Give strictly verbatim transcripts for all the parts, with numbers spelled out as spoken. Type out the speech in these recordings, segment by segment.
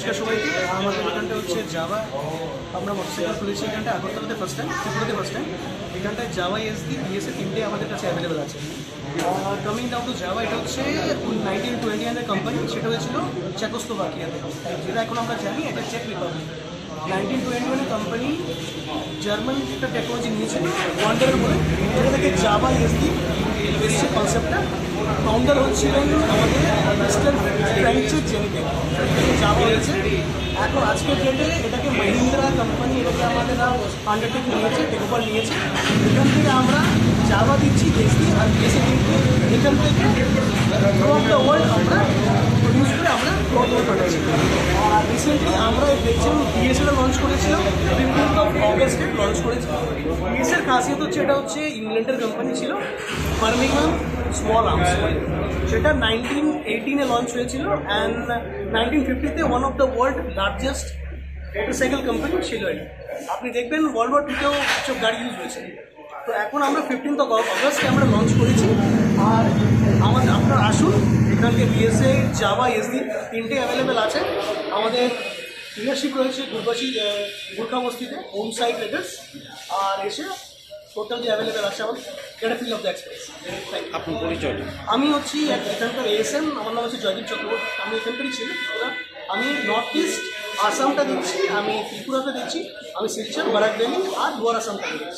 নমস্কার সবাইকে। আমাদের এখানটা হচ্ছে জাভা, আমরা মোটরসাইকেল খুলেছি এখানটা আগরতলাতে ফার্স্ট টাইম, ত্রিপুরাতে ফার্স্ট টাইম। এখানটায় জাভা এসডি বিএসএ তিনটে আমাদের কাছে অ্যাভেলেবেল আছে। কামিং ডাউন টু জাভা, এটা হচ্ছে নাইনটিন টোয়েন্টি নাইনের কোম্পানি, সেটা হয়েছিল চেকোস্লোভাকিয়াতে, যেটা এখন আমরা জানি এটা চেক রিপাবলিক। নাইনটিন টোয়েন্টি ওয়ানের কোম্পানি জার্মান একটা টেকনোলজি নিয়েছে ওয়ান্ডার বলে, যেটা থেকে জাভা এসডি এসছে কনসেপ্টটা। ফাউন্ডার হচ্ছিলেন আমাদের মিস্টার ফ্র্যাঙ্কচের জেনিকে, জাভা হয়েছে। এখন আজকের ডেটে এটাকে মহিন্দ্রা কোম্পানি এটাকে আমাদের আন্ডারটেক নিয়েছে, টেক ওভার নিয়েছে। এখান থেকে আমরা জাভা দিচ্ছি এসডি আর বিএসএ কিন্তু এখান থেকে থ্রু অফ দ্য ওয়ার্ল্ড আমরা প্রডিউস করে আমরা গ্রোথ করে পাঠাচ্ছি। আর রিসেন্টলি আমরা দেখছিলাম বিএসএটা লঞ্চ করেছিলাম, ফিফটিন্থ অফ অগস্টে লঞ্চ করেছি। বিএসএর খাসিয়ত হচ্ছে এটা হচ্ছে ইংল্যান্ডের কোম্পানি ছিল, বার্মিংহাম স্মল আর্মস, সেটা নাইনটিন এইটিনে লঞ্চ হয়েছিল। অ্যান্ড নাইনটিন ফিফটিতে one of the world largest motorcycle company ছিল এটা। আপনি দেখবেন ওয়ার্ল্ড ওয়ার টুতেও সব গাড়ি ইউজ হয়েছে। তো এখন আমরা ফিফটিন্থ অফ অগস্টে আমরা লঞ্চ করেছি। আর আমাদের আপনার আসুন, এখানকে বিএসএ জাভা এসডি তিনটে অ্যাভেলেবেল আছে। আমাদের ডিলারশিপ রয়েছে গুরবাসী গুর্খা বস্তিতে, হোম সাইড রেডার্স। আর এসে টোটাল যে অ্যাভেলেবেল আছে আমাদের, এটা ফিল অফ দ্য এক্সপ্রেস। আপনার পরিচয়? আমি হচ্ছি এখানকার এএসএম, আমার নাম হচ্ছে জয়দীপ চক্রবর্তী। আমি এখানকারই ছিল ত্রিপুরা। আমি নর্থ ইস্ট আসামটা দিচ্ছি, আমি ত্রিপুরাতে দিচ্ছি, আমি শিলচর, বারাক ভ্যালি আর লোয়ার আসামটা দিচ্ছি।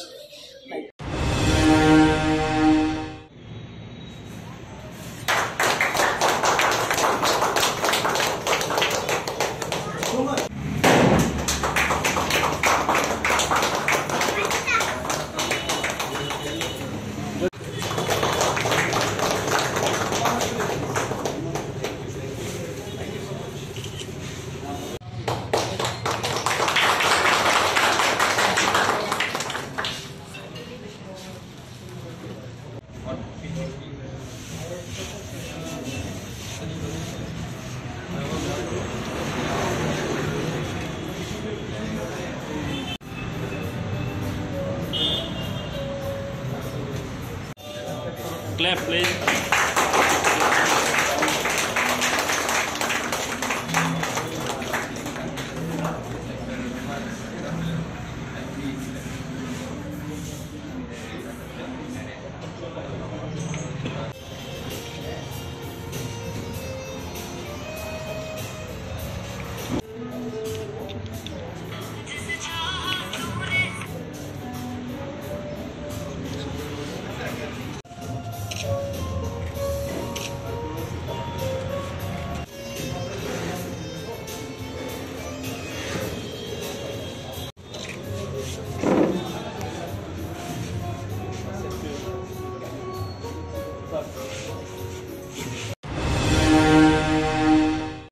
Clap, please.